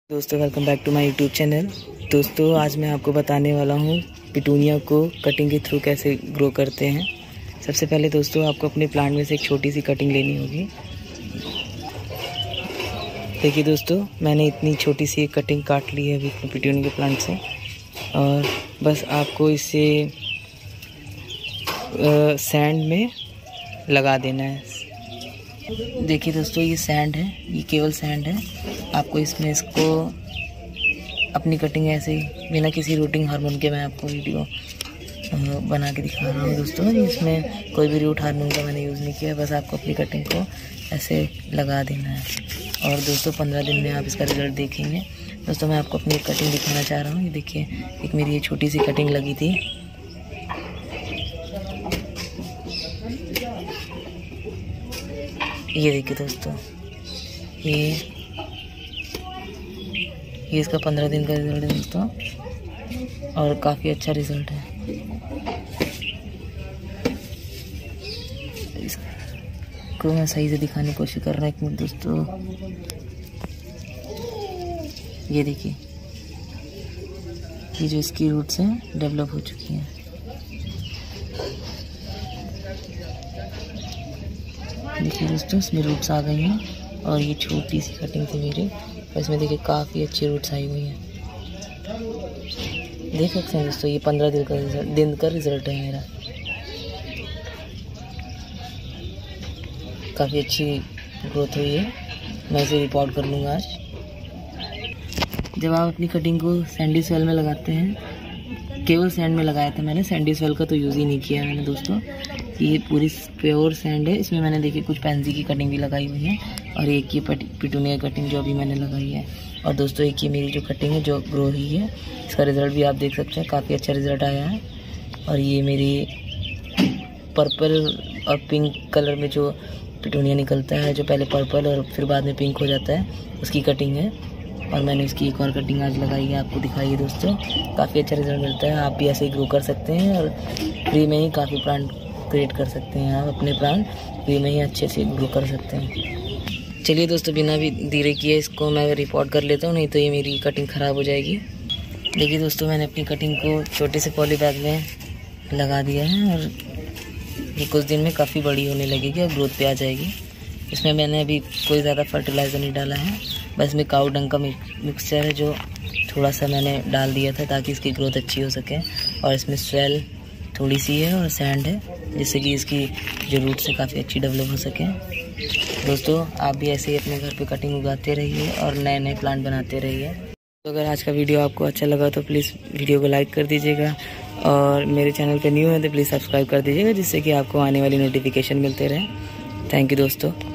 दोस्तों welcome back to my YouTube channel. दोस्तों आज मैं आपको बताने वाला हूँ पिटूनिया को कटिंग के थ्रू कैसे ग्रो करते हैं। सबसे पहले दोस्तों आपको अपने प्लांट में से एक छोटी सी कटिंग लेनी होगी। देखिए दोस्तों मैंने इतनी छोटी सी एक कटिंग काट ली है अभी पिटूनिया के प्लांट से, और बस आपको इसे सैंड में लगा देना है। देखिए दोस्तों ये सैंड है, ये केवल सैंड है। आपको इसमें इसको अपनी कटिंग ऐसे ही बिना किसी रूटिंग हार्मोन के मैं आपको वीडियो बना के दिखा रहा हूँ। दोस्तों इसमें कोई भी रूट हार्मोन का मैंने यूज़ नहीं किया, बस आपको अपनी कटिंग को ऐसे लगा देना है। और दोस्तों 15 दिन में आप इसका रिज़ल्ट देखेंगे। दोस्तों मैं आपको अपनी एक कटिंग दिखाना चाह रहा हूँ। ये देखिए एक मेरी ये छोटी सी कटिंग लगी थी। ये देखिए दोस्तों ये इसका 15 दिन का रिज़ल्ट है दोस्तों, और काफ़ी अच्छा रिज़ल्ट है। इसको मैं सही से दिखाने की कोशिश कर रहा हूँ। एक मिनट दोस्तों, ये देखिए ये जो इसकी रूट्स हैं डेवलप हो चुकी हैं। देखिए दोस्तों इसमें रूट्स आ गई हैं, और ये छोटी सी कटिंग थी मेरी, और इसमें देखिए काफ़ी अच्छी रूट्स आई हुई हैं। देख सकते हैं दोस्तों ये 15 दिन का रिज़ल्ट है मेरा। काफ़ी अच्छी ग्रोथ हुई है, मैं इसे रिपोर्ट कर लूँगा आज। जब आप अपनी कटिंग को सैंडी सॉइल में लगाते हैं, केवल सैंड में लगाया था मैंने, सैंडी सॉइल का तो यूज़ ही नहीं किया मैंने दोस्तों। ये पूरी प्योर सैंड है। इसमें मैंने देखिए कुछ पैंसी की कटिंग भी लगाई हुई है, और एक ये पिटूनिया कटिंग जो अभी मैंने लगाई है। और दोस्तों एक ये मेरी जो कटिंग है जो ग्रो हुई है, इसका रिज़ल्ट भी आप देख सकते हैं, काफ़ी अच्छा रिज़ल्ट आया है। और ये मेरी पर्पल और पिंक कलर में जो पिटूनिया निकलता है, जो पहले पर्पल और फिर बाद में पिंक हो जाता है, उसकी कटिंग है। और मैंने इसकी एक और कटिंग आज लगाई है, आपको दिखाई दोस्तों। काफ़ी अच्छा रिज़ल्ट मिलता है। आप भी ऐसे ही ग्रो कर सकते हैं, और फ्री में ही काफ़ी प्लांट क्रिएट कर सकते हैं। आप अपने प्लांट फ्री में ही अच्छे से ग्रो कर सकते हैं। चलिए दोस्तों बिना भी देरी किए इसको मैं रिपोर्ट कर लेता हूँ, नहीं तो ये मेरी कटिंग ख़राब हो जाएगी। देखिए दोस्तों मैंने अपनी कटिंग को छोटे से पॉली बैग में लगा दिया है, और ये कुछ दिन में काफ़ी बड़ी होने लगेगी और ग्रोथ पे आ जाएगी। इसमें मैंने अभी कोई ज़्यादा फर्टिलाइज़र नहीं डाला है, बस इसमें काऊ डंग का मिक्सचर है जो थोड़ा सा मैंने डाल दिया था ताकि इसकी ग्रोथ अच्छी हो सके। और इसमें स्वेल थोड़ी सी है और सैंड है, जिससे कि इसकी जो रूट्स है काफ़ी अच्छी डेवलप हो सके। दोस्तों आप भी ऐसे ही अपने घर पे कटिंग उगाते रहिए और नए नए प्लांट बनाते रहिए। तो अगर आज का वीडियो आपको अच्छा लगा तो प्लीज़ वीडियो को लाइक कर दीजिएगा, और मेरे चैनल पे न्यू है तो प्लीज़ सब्सक्राइब कर दीजिएगा, जिससे कि आपको आने वाली नोटिफिकेशन मिलते रहे। थैंक यू दोस्तों।